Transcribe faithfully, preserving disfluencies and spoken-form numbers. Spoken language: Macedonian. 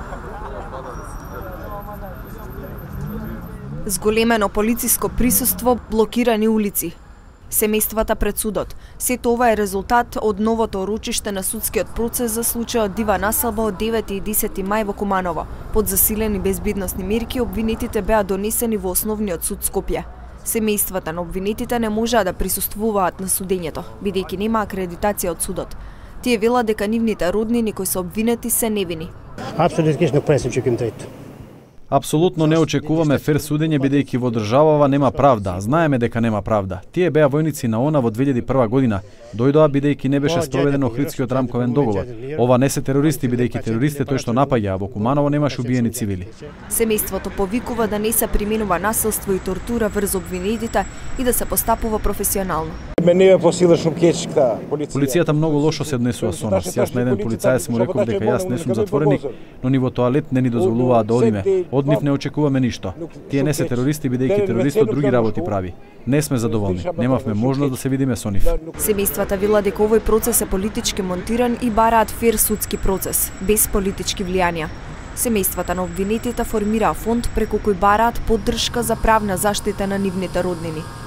Зголемено полициско присуство, блокирани улици. Семејствата пред судот. Сето ова е резултат од новото рочиште на судскиот процес за случајот Дива населба од девети и десети мај во Куманово. Под засилени безбедносни мерки обвинетите беа донесени во основниот суд Скопје. Семејствата на обвинетите не можеа да присуствуваат на судењето, бидејќи нема акредитација од судот. Тие велат дека нивните роднини кои се обвинети се невини. Апсолутно не очекуваме фер судење бидејќи во државава нема правда, а знаеме дека нема правда. Тие беа војници на ОНА во две илјади и прва година. Дојдоа бидејќи не беше спроведен Охридскиот рамковен договор. Ова не се терористи бидејќи терористите тој што напаѓа, а во Куманово немаше убиени цивили. Семејството повикува да не се применува насилство и тортура врз обвинетите и да се постапува професионално. Полицијата многу лошо се однесува со нас. Јас на еден полицаец му реков дека јас не сум затвореник, но ни во тоалет не ни дозволуваа да одиме. Од нив не очекуваме ништо. Тие не се терористи бидејќи терористот други работи прави. Не сме задоволни. Немавме можност да се видиме со нив. Семејствата велат дека овој процес е политички монтиран и бараат фер судски процес, без политички влијанија. Семејствата на обвинетите формираа фонд преку кој бараат поддршка за правна заштита на нивните роднини.